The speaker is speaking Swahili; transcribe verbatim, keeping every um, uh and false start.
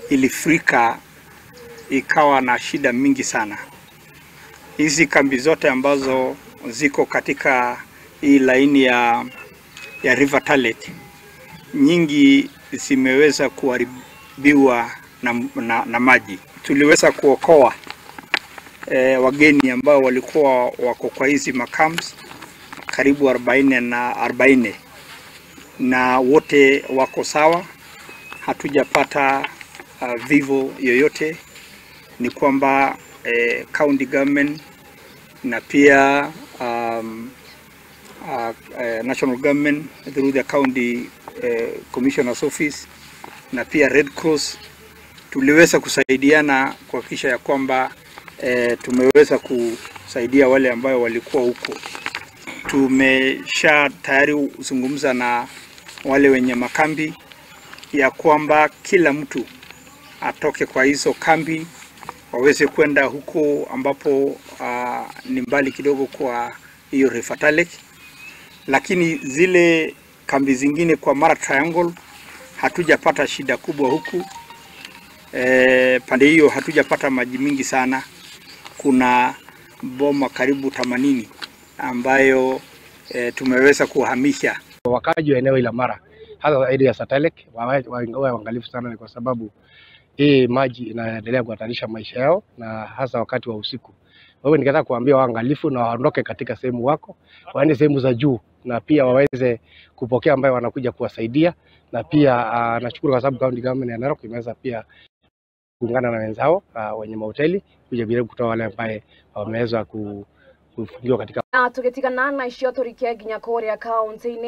ilifurika ikawa na shida mingi sana. Hizi kambi zote ambazo ziko katika hii laini ya, ya River Talet, nyingi zimeweza kuharibiwa na, na, na maji. Tuliweza kuokoa e, wageni ambao walikuwa wako kwa hizi makams karibu arobaini na arobaini, na wote wako sawa, hatujapata uh, vivo yoyote. Ni kwamba eh, county government na pia um, uh, uh, national government through the county uh, commissioner's office na pia Red Cross tuliweza kusaidiana kuhakikisha ya kwamba eh, tumeweza kusaidia wale ambao walikuwa huko. Tumesha tayari kuzungumza na wale wenye makambi ya kwamba kila mtu atoke kwa hizo kambi waweze kwenda huko ambapo uh, ni mbali kidogo kwa hiyo River Talet. Lakini zile kambi zingine kwa Mara Triangle hatujapata shida kubwa huku. E, pande hiyo hatujapata maji mingi sana. Kuna boma karibu themanini ambayo e, tumeweza kuhamisha. Wakaji wa eneo la Mara hasa area ya Talet wawe waangalifu sana, kwa sababu hii maji inaendelea kuhatarisha maisha yao, na hasa wakati wa usiku. Kwa hivyo ningetaka kuambia waangalifu na waondoke katika sehemu wako, waende sehemu za juu, na pia waweze kupokea ambayo wanakuja kuwasaidia. Na pia uh, nashukuru kwa sababu county government ya Narok imeweza pia kuungana na wenzao uh, wenye mahoteli kuja bila kutoa wale ambao wameweza kufungiwa katika na tugetika na na ishio torikia ginya Korea county.